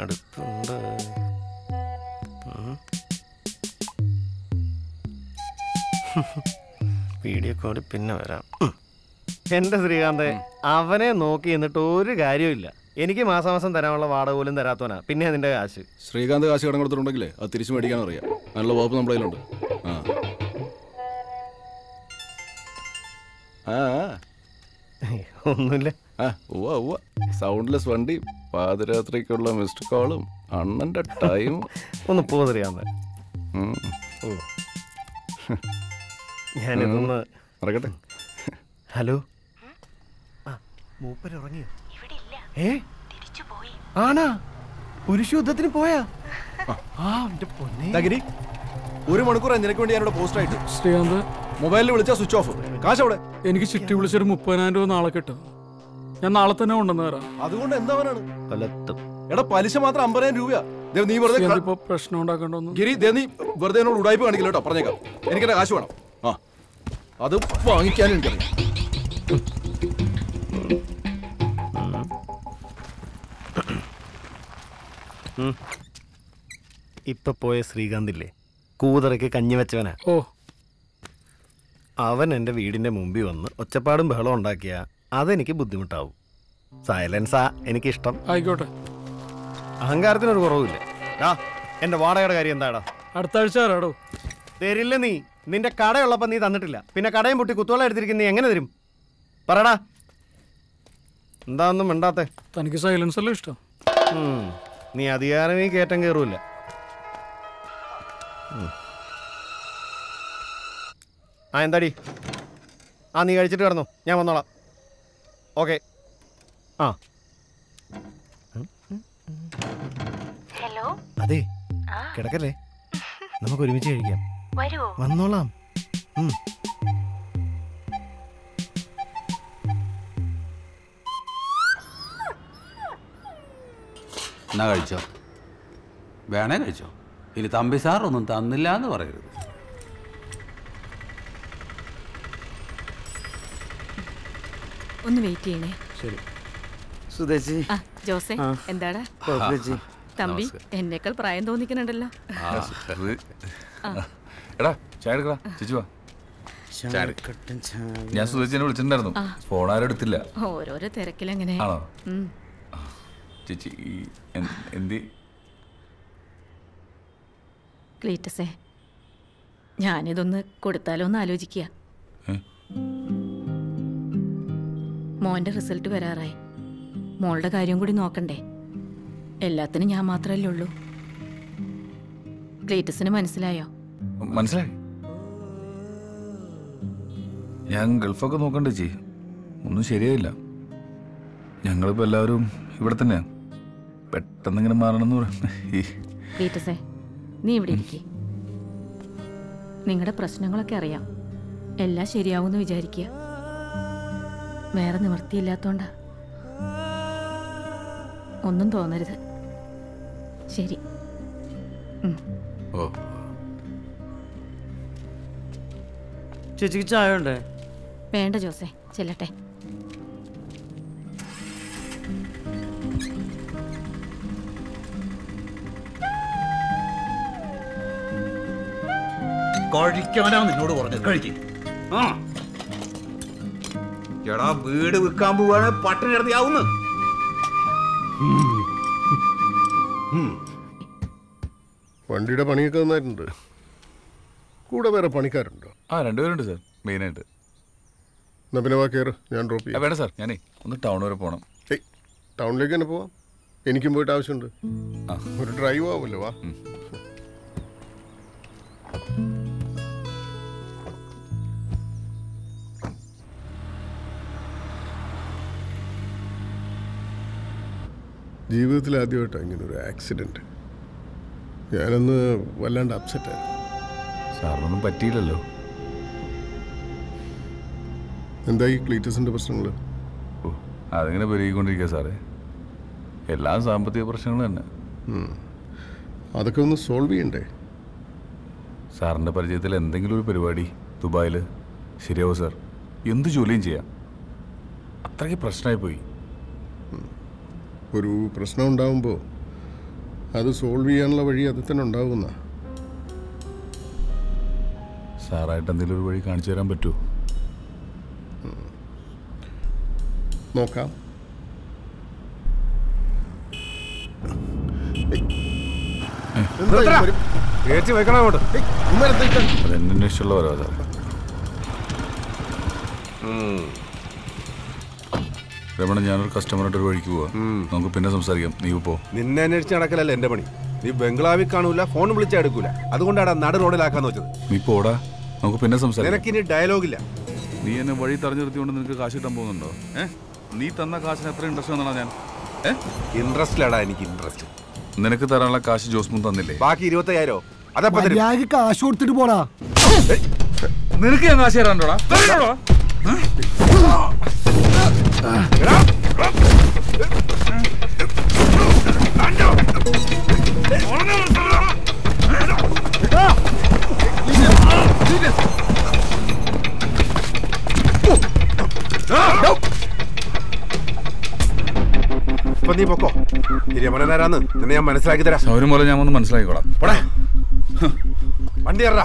അടുത്തുണ്ട്. വീഡിയോ കോളിൽ പിന്നെ വരാം. എൻ്റെ ശ്രീകാന്ത്, അവനെ നോക്കി എന്നിട്ട് ഒരു കാര്യമില്ല. എനിക്ക് മാസം തരാനുള്ള വാടക പോലും തരാത്തവനാ. പിന്നെ അതിൻ്റെ കാശ് ശ്രീകാന്ത് കാശ് കടം കൊടുത്തിട്ടുണ്ടെങ്കിലേ അത് തിരിച്ചു മേടിക്കാൻ അറിയാം. നല്ല വകുപ്പ് നമ്മുടെ കയ്യിലുണ്ട്. ഒന്നുമില്ല. സൗണ്ട്ലെസ് വണ്ടി, പാതിരാത്രിക്കുള്ള മിസ്ഡ് കോളും, അണ്ണന്റെ ടൈം. ഒന്ന് പോ ശ്രീകാന്ത്. ഞാനിതൊന്ന് നടക്കട്ടെ. ഹലോ, മൂപ്പര് ഉറങ്ങിയോ? ആണാ? പുരുഷ യുദ്ധത്തിന് പോയാ? ഒരു മണിക്കൂർ നിനക്ക് വേണ്ടി ഞാനിവിടെ പോസ്റ്റ് ആയിട്ട്. ശ്രീകാന്ത്, മൊബൈലിൽ വിളിച്ചാൽ സ്വിച്ച് ഓഫ്. കാശ് അവിടെ. എനിക്ക് ചിട്ടി വിളിച്ചൊരു 30,000 രൂപ നാളെ കിട്ടും. ഞാൻ നാളെ തന്നെ കൊണ്ടുവന്ന് തരാം. അതുകൊണ്ട് എന്താവാനാണ്? എടാ, പലിശ മാത്രം 50,000 രൂപ. നീ വെറുതെ പ്രശ്നം ഉണ്ടാക്കണ്ടോന്ന്. ഗിരി, നീ വെറുതെ എന്നോട് ഉടായ്പ കാണിക്കില്ല കേട്ടോ. പറഞ്ഞേക്കാം, എനിക്കെന്റെ കാശ് വേണം. അത് വാങ്ങിക്കാനും എനിക്കറിയാം. ഇപ്പൊ പോയ ശ്രീകാന്തില്ലേ, കൂതറയ്ക്ക് കഞ്ഞി വെച്ചവനാ. അവൻ എൻ്റെ വീടിൻ്റെ മുമ്പിൽ വന്ന് ഒച്ചപ്പാടും ബഹളം ഉണ്ടാക്കിയ അതെനിക്ക് ബുദ്ധിമുട്ടാവും. സൈലൻസാ എനിക്കിഷ്ടം. ആയിക്കോട്ടെ, അഹങ്കാരത്തിനൊരു കുറവില്ല. എൻ്റെ വാടകയുടെ കാര്യം എന്താടാ? അടുത്ത ആഴ്ച തരാടോ. തരില്ല. നിന്റെ കടയുള്ളപ്പോൾ നീ തന്നിട്ടില്ല. പിന്നെ കടയും പൊട്ടി കുത്തുവള എടുത്തിരിക്കുന്ന നീ എങ്ങനെ തരും? പറടാ. എന്താ ഒന്നും മിണ്ടാത്തെ? തനിക്ക് സൈലൻസ് അല്ലേ ഇഷ്ടം? നീ അധികാരമേ കയറ്റം കയറൂല. എന്താടി? നീ കഴിച്ചിട്ട് കിടന്നു, ഞാൻ വന്നോളാം. ഓക്കെ. അതെ, കിടക്കല്ലേ, നമുക്ക് ഒരുമിച്ച് കഴിക്കാം. വന്നോളാം. എന്നാ കഴിച്ചോ, വേണേ കഴിച്ചോ. ഇനി തമ്പി സാറൊന്നും തന്നില്ല എന്ന് പറയരുത്. ഒന്ന് വെയിറ്റ് ചെയ്യണേ. ശരി. സുധേച്ചി. ജോസേ, എന്താടാ തമ്പി? എന്നേക്കാൾ പ്രായം തോന്നിക്കുന്നുണ്ടല്ലോ. എടാ, ചായ എടുക്കടാ. ചേച്ചി വാ. ഞാൻ സുധേച്ചിനെ വിളിച്ചിട്ടുണ്ടായിരുന്നു, ഫോൺ ആരും എടുത്തില്ല. ഓരോരോ തിരക്കിലെങ്ങനെ. ആണോ? ചേച്ചി എന്തി? ക്ലീറ്റസേ, ഞാനിതൊന്ന് കൊടുത്താലോ എന്ന് ആലോചിക്കുക. മോൻ്റെ റിസൾട്ട് വരാറായി. മോളുടെ കാര്യം കൂടി നോക്കണ്ടേ? എല്ലാത്തിനും ഞാൻ മാത്രമല്ലേ ഉള്ളൂ. ക്ലീറ്റസിന് മനസ്സിലായോ? മനസ്സിലായി. ഞാൻ ഗൾഫൊക്കെ നോക്കണ്ട ചേച്ചി, ഒന്നും ശരിയായില്ല. ഞങ്ങളിപ്പോൾ എല്ലാവരും ഇവിടെ തന്നെയാണ്. പെട്ടെന്ന് ഇങ്ങനെ മാറണമെന്ന് ക്ലീറ്റസേ, നീ ഇവിടെ ഇരിക്കേ. നിങ്ങളുടെ പ്രശ്നങ്ങളൊക്കെ അറിയാം. എല്ലാം ശരിയാവുമെന്ന് വിചാരിക്കുക. വേറെ നിവൃത്തിയില്ലാത്തോണ്ടാ. ഒന്നും തോന്നരുത്. ശരി. ചേച്ചിക്ക് ചായ ഉണ്ടേ? വേണ്ട ജോസേ, ചെല്ലട്ടെ. കഴിക്കാനാ നിന്നോട് പറഞ്ഞത്. കഴിക്കും. എടാ, വീട് വിൽക്കാൻ പോവാണ്, പട്ടിണി കിടത്തിയാവുന്നു. വണ്ടിയുടെ പണിയൊക്കെ നന്നായിട്ടുണ്ട്. കൂടെ വേറെ പണിക്കാരുണ്ടോ? രണ്ടുപേരുണ്ട് സാർ, മെയിനായിട്ട്. എന്നാ പിന്നെ വാ, കയറ്, ഞാൻ ഡ്രോപ്പ് ചെയ്യാം. വേണ്ട സാർ, ഞാനേ ഒന്ന് ടൗൺ വരെ പോകണം. ടൗണിലേക്ക് തന്നെ പോവാം. എനിക്കും പോയിട്ട് ആവശ്യമുണ്ട്. ഒരു ഡ്രൈവ് ആവുമല്ലോ. വാ. ജീവിതത്തിൽ ആദ്യമായിട്ടാണ് ഇങ്ങനൊരു ആക്സിഡൻറ്റ്. ഞാനൊന്ന് വല്ലാണ്ട് അപ്സെറ്റായിരുന്നു. സാറിനൊന്നും പറ്റിയില്ലല്ലോ. എന്തായി ക്ലീറ്റസിൻ്റെ പ്രശ്നങ്ങൾ? അതിങ്ങനെ പെരുകിക്കൊണ്ടിരിക്കുക സാറേ. എല്ലാ സാമ്പത്തിക പ്രശ്നങ്ങളും തന്നെ. അതൊക്കെ ഒന്ന് സോൾവ് ചെയ്യണ്ടേ? സാറിൻ്റെ പരിചയത്തിൽ എന്തെങ്കിലും ഒരു പരിപാടി ദുബായിൽ ശരിയാവും സാർ. എന്ത് ജോലിയും ചെയ്യാം. അത്രയ്ക്ക് പ്രശ്നമായി പോയി. ഒരു പ്രശ്നം ഉണ്ടാകുമ്പോൾ അത് സോൾവ് ചെയ്യാനുള്ള വഴി അത് തന്നെ ഉണ്ടാകുന്ന. സാറായിട്ട് എന്തെങ്കിലും ഒരു വഴി കാണിച്ചു തരാൻ പറ്റുമോ? നോക്കാം. അതെന്നെ ഇഷ്ടമുള്ള ഓരോ രമണ, ഞാനൊരു കസ്റ്റമറായിട്ട് ഒരു വഴിക്ക് പോവാ. നമുക്ക് പിന്നെ സംസാരിക്കാം. നീ പോ. നിന്നെ അന്വേഷിച്ച് നടക്കലല്ല എന്റെ പണി. നീ ബംഗ്ലാവിൽ കാണൂല, ഫോൺ വിളിച്ചാൽ എടുക്കൂല. അതുകൊണ്ടാണ് നട റോഡിലാക്കാന്ന് വെച്ചത്. നീ പോടാ, നമുക്ക് പിന്നെ സംസാരിക്കാം. നിനക്കിനി ഡയലോഗില്ല. നീ എന്നെ വഴി തടഞ്ഞു നിർത്തിക്കൊണ്ട് നിനക്ക് കാശ് കിട്ടാൻ പോകുന്നുണ്ടോ? നീ തന്ന കാശിന് എത്ര ഇൻട്രസ്റ്റ് വന്നാ ഞാൻ? ഇൻട്രസ്റ്റ് ആടാ എനിക്ക് ഇൻട്രസ്റ്റ്. നിനക്ക് തരാനുള്ള കാശ് ജോസ്മുൻ തന്നില്ലേ? ബാക്കി 25,000 അതപ്പോ കാശ് കൊടുത്തിട്ട് പോടാ. നിനക്ക് ഞാൻ കാശ് തരാണ്ടോടാ? ഇപ്പൊ നീ പൊക്കോ. രമണനാരാന്ന് നിന്നെ ഞാൻ മനസ്സിലാക്കി തരാം. സൗരം പോലെ ഞാൻ ഒന്ന് മനസ്സിലാക്കിക്കോളാം. വണ്ടി ഏറാ.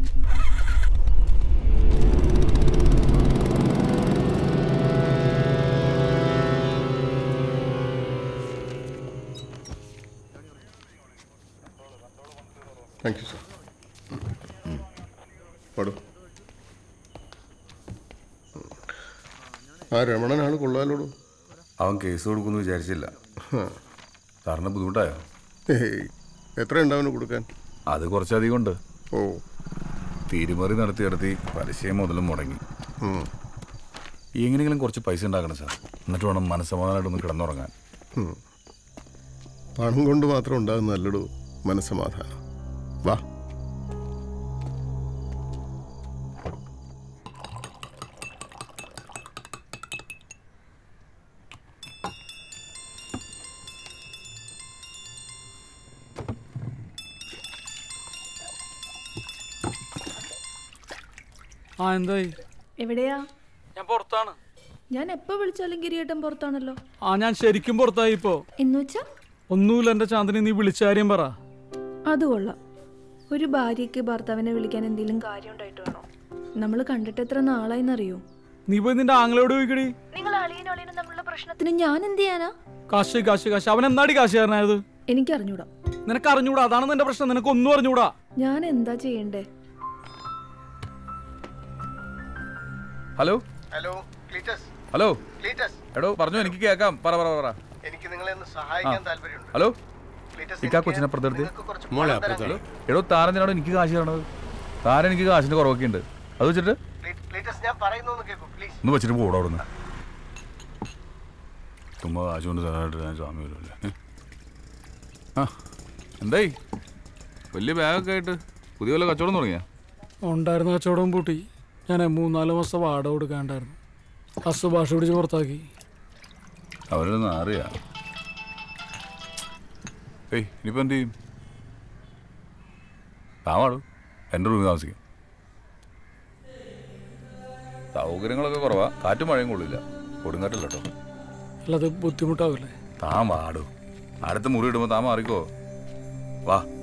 Thank you sir. പാടൂ. ആ രമണനാണ് കൊള്ളാലോടൂ. അവൻ കേസ് കൊടുക്കുമെന്ന് വിചാരിച്ചില്ല. സാറിന് ബുദ്ധിമുട്ടായോ? എത്രയുണ്ട് അവന് കൊടുക്കാൻ? അത് കുറച്ചധികം ഉണ്ട്. ഓ, തീരുമറി നടത്തി പലിശയും മുതലും മുടങ്ങി. എങ്ങനെയെങ്കിലും കുറച്ച് പൈസ ഉണ്ടാക്കണം സാർ. എന്നിട്ട് വേണം മനസ്സമാധാനമായിട്ടൊന്ന് കിടന്നുറങ്ങാൻ. പണം കൊണ്ട് മാത്രം ഉണ്ടാകുന്നതല്ലടൂ മനസ്സമാധാനം. വാ. എന്തായി? എവിടെയാ? ഞാൻ പുറത്താണ്. ഞാൻ എപ്പോ വിളിച്ചാലും കിരീട്ടം പുറത്താണല്ലോ. ഞാൻ ശരിക്കും പുറത്തായി ഇപ്പോ. എന്നുവെച്ചാ? ഒന്നുമില്ല എന്റെ ചാന്ദിനി, നീ വിളിച്ച കാര്യം പറ. അത് കൊള്ളാം. ഒരു ഭാര്യയ്ക്ക് ഭർത്താവിനെ വിളിക്കാൻ എന്തെങ്കിലും കാര്യം ഉണ്ടായിട്ട് വേണോ? നമ്മൾ കണ്ടിട്ട് എത്ര നാളായിന്നറിയോ? നീ പോയി നിന്റെ ആങ്ങളോട് ചോദിക്കടി. നിങ്ങൾ അളിയനും തമ്മിലുള്ള പ്രശ്നത്തിന് ഞാൻ എന്ത് ചെയ്യാനാ? കാശ് കാശ് കാശ്. അവൻ എന്നാടി കാശ് തരണത്? എനിക്ക് അറിഞ്ഞൂടാ. നിനക്ക് അറിഞ്ഞൂടാ, അതാണ് നിന്റെ പ്രശ്നം. നിനക്ക് ഒന്നും അറിഞ്ഞൂടാ. ഞാൻ എന്താ ചെയ്യണ്ടേ? Hello hello Cletus. Hello Cletus. എടോ പറഞ്ഞു, എനിക്ക് കേൾക്കാം. പറ. എനിക്ക് നിങ്ങളെ ഒന്ന് സഹായിക്കാൻ താല്പര്യമുണ്ട്. ഹലോ ക്ലീറ്റസ്, ഇക്കാ കൊച്ചിനെ അപ്പുറത്തെടുത്ത്. മോളെ അപ്പുറത്തല്ലോ. എടോ താരനാണോ എനിക്ക് കാശ് തരണത്? താരൻ എനിക്ക് കാശിന്റെ കുറവൊക്കെ ഉണ്ട്. അത് വെച്ചിട്ട് ക്ലീറ്റസ്, ഞാൻ പറയുന്നൊന്ന് കേൾക്കൂ പ്ലീസ്. ഒന്ന് വെച്ചിട്ട് പോടാ അവിടെ നിന്ന്. ചുമ്മാ കാശ് കൊണ്ട് തരാനായിട്ട് ഞാൻ സ്വാമി വരുമല്ലേ. എന്തായി? വലിയ ബാഗൊക്കെ ആയിട്ട് പുതിയ വല്ല കച്ചവടം തുടങ്ങിയാ? ഉണ്ടായിരുന്ന കച്ചവടം പൂട്ടി. ഞാൻ 3-4 മാസം വാടക കൊടുക്കാണ്ടായിരുന്നു. ഹസ് ഭാഷ പിടിച്ച് പുറത്താക്കി. അവരൊന്നും അറിയാ. ഇനിയിപ്പോൾ എന്ത് ചെയ്യും? താവാടു, എൻ്റെ റൂമിൽ താമസിക്കും. സൗകര്യങ്ങളൊക്കെ കുറവാ. കാറ്റും മഴയും കൊള്ളില്ല. കൊടുങ്കാറ്റില്ല കേട്ടോ. അല്ലാതെ ബുദ്ധിമുട്ടാവില്ലേ? താൻ വാടു. അടുത്ത മുറി ഇടുമ്പോൾ താൻ മാറിക്കോ. വാ.